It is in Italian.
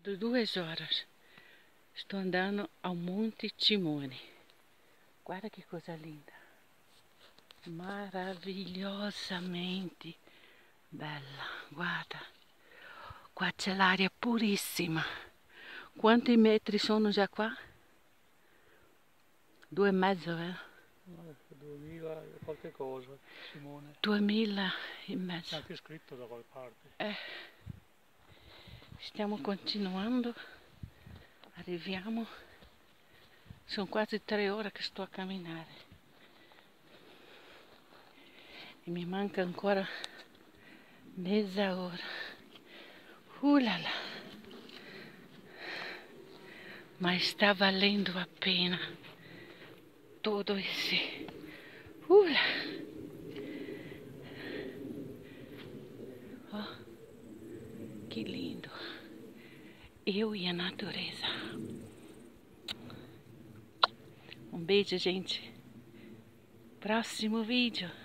de 2 horas. Estou andando ao Monte Timone. Guarda que coisa linda. Maravilhosamente bella. Guarda. Qua c'è l'aria purissima. Quanti metri sono già qua? 2,5, vero? 2000 e qualche cosa, Simone. 2,5. C'è anche scritto da qualche parte. Stiamo continuando. Arriviamo. Sono quasi 3 ore che sto a camminare. E mi manca ancora mezz'ora. Là. Ma sta valendo a pena tutto isso. Là. Oh, que lindo. Eu e a natureza. Um beijo, gente. Próximo vídeo.